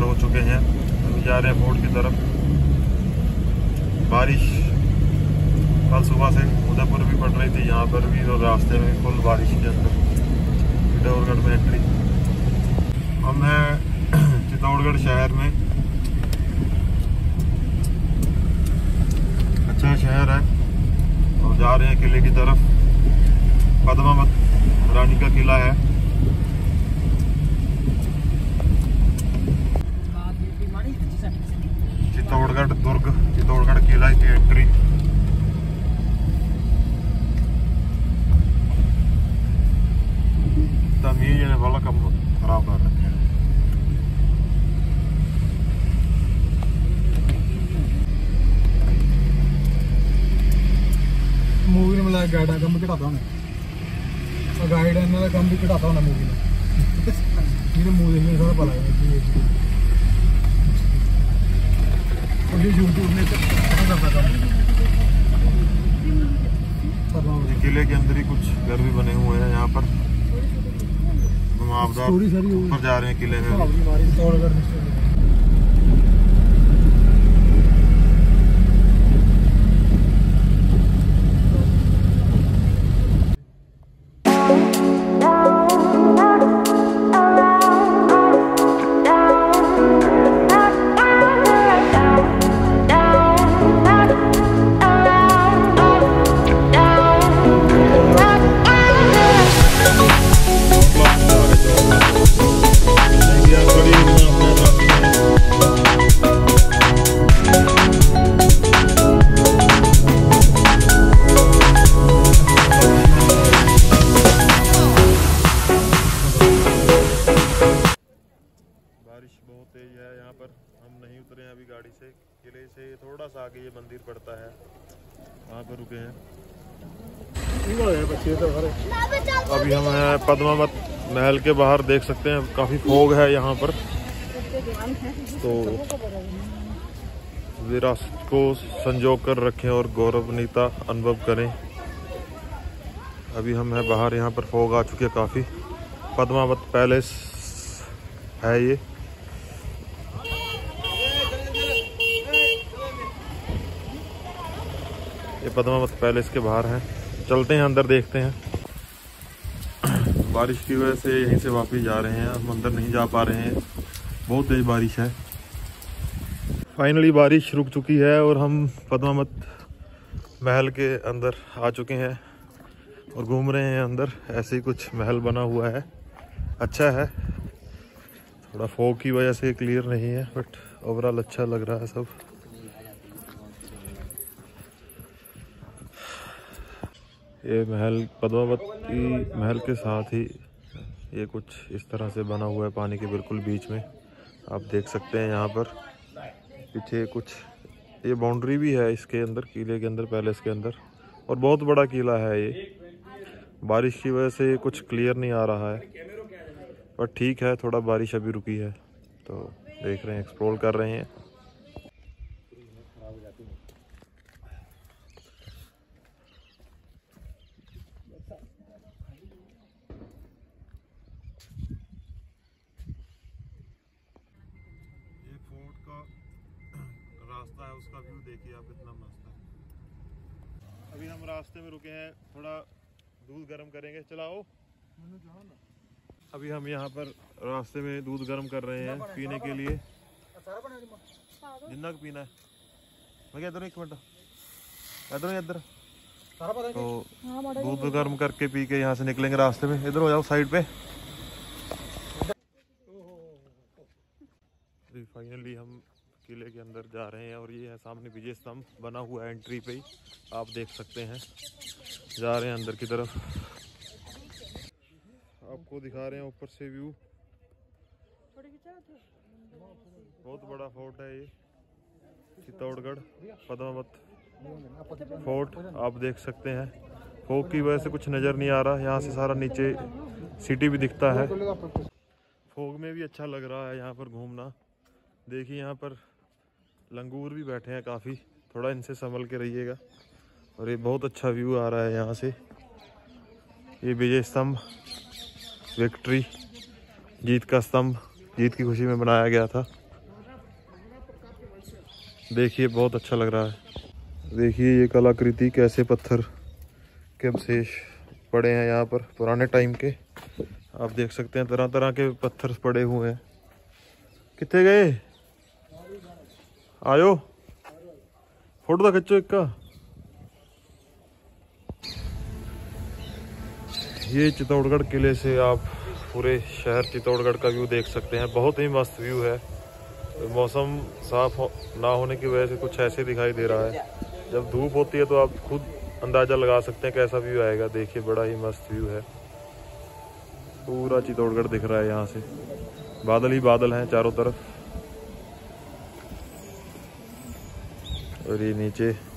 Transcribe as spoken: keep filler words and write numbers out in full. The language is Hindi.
एंटर हो चुके हैं। अभी जा रहे हैं फोर्ट की तरफ। बारिश कल सुबह से उदयपुर भी पड़ रही थी, यहाँ पर भी, और रास्ते में फुल बारिश के अंदर चित्तौड़गढ़ में एंट्री। हम हैं चित्तौड़गढ़ शहर में। अच्छा शहर है और जा रहे हैं किले की तरफ। पद्मावत रानी का किला है। चित्तौड़गढ़ दुर्ग, चित्तौड़गढ़ किला की एंट्री। तमीज ने वाला कम खराब कर रखे हैं। मूवी ने मतलब गाइड कम भी घटाता होना, गाइड इन्होंने कम भी घटाता होना मूवी ने। मूवी देखने थोड़ा पता लगा यूट्यूब ने किले के अंदर ही कुछ घर भी बने हुए हैं यहाँ पर। हम आपदा ऊपर जा रहे हैं किले में। बारिश बहुत तेज है यहाँ पर। हम नहीं उतरे हैं अभी गाड़ी से। किले से थोड़ा सा आगे ये मंदिर पड़ता है, वहाँ पर रुके हैं। अभी हम हैं पद्मावत महल के बाहर। देख सकते हैं काफी फोग है यहाँ पर, तो विरासत को संजो कर रखें और गौरवान्वित अनुभव करें। अभी हम हैं बाहर, यहाँ पर फोग आ चुके हैं काफी। पद्मावत पैलेस है ये। ये पद्मावत पैलेस के बाहर है। चलते हैं अंदर, देखते हैं। बारिश की वजह से यहीं से वापस जा रहे हैं, हम अंदर नहीं जा पा रहे हैं, बहुत तेज बारिश है। फाइनली बारिश रुक चुकी है और हम पद्मावत महल के अंदर आ चुके हैं और घूम रहे हैं अंदर। ऐसे ही कुछ महल बना हुआ है, अच्छा है। थोड़ा फॉग की वजह से क्लियर नहीं है, बट ओवरऑल अच्छा लग रहा है सब। ये महल पद्मावती महल के साथ ही ये कुछ इस तरह से बना हुआ है, पानी के बिल्कुल बीच में। आप देख सकते हैं यहाँ पर पीछे कुछ ये बाउंड्री भी है इसके अंदर, किले के अंदर, पैलेस के अंदर। और बहुत बड़ा किला है ये। बारिश की वजह से कुछ क्लियर नहीं आ रहा है, पर ठीक है, थोड़ा बारिश अभी रुकी है तो देख रहे हैं, एक्सप्लोर कर रहे हैं। ये फोर्ट का रास्ता है, उसका व्यू देखिए आप, कितना मस्त है। अभी हम रास्ते में रुके हैं, थोड़ा दूध गर्म करेंगे। चलाओ। अभी हम यहाँ पर रास्ते में दूध गर्म कर रहे हैं पीने के लिए। जितना पीना है। मैं इधर एक मिनट, इधर इधर तो दूध गर्म करके पी के यहाँ से निकलेंगे रास्ते में। इधर हो जाओ साइड पे। फाइनली हम किले के अंदर जा रहे हैं और ये है सामने विजय स्तंभ बना हुआ है, एंट्री पे ही आप देख सकते हैं। जा रहे हैं अंदर की तरफ, आपको दिखा रहे हैं ऊपर से व्यू। बहुत बड़ा फोर्ट है ये, चित्तौड़गढ़ पद्मावत फोर्ट। आप देख सकते हैं फोग की वजह से कुछ नज़र नहीं आ रहा। यहाँ से सारा नीचे सिटी भी दिखता है। फोग में भी अच्छा लग रहा है यहाँ पर घूमना। देखिए यहाँ पर लंगूर भी बैठे हैं काफ़ी, थोड़ा इनसे संभल के रहिएगा। और ये बहुत अच्छा व्यू आ रहा है यहाँ से। ये विजय स्तंभ, विक्ट्री, जीत का स्तंभ, जीत की खुशी में बनाया गया था। देखिए बहुत अच्छा लग रहा है। देखिए ये कलाकृति कैसे पत्थर के अवशेष पड़े हैं यहाँ पर पुराने टाइम के। आप देख सकते हैं तरह तरह के पत्थर पड़े हुए हैं। कितने गए आयो फोटो तो खिंचो एक का। ये चित्तौड़गढ़ किले से आप पूरे शहर चित्तौड़गढ़ का व्यू देख सकते हैं। बहुत ही मस्त व्यू है। मौसम साफ हो, ना होने की वजह से कुछ ऐसे दिखाई दे रहा है। जब धूप होती है तो आप खुद अंदाजा लगा सकते हैं कैसा व्यू आएगा। देखिए बड़ा ही मस्त व्यू है। पूरा चित्तौड़गढ़ दिख रहा है यहाँ से। बादल ही बादल हैं चारों तरफ। और ये नीचे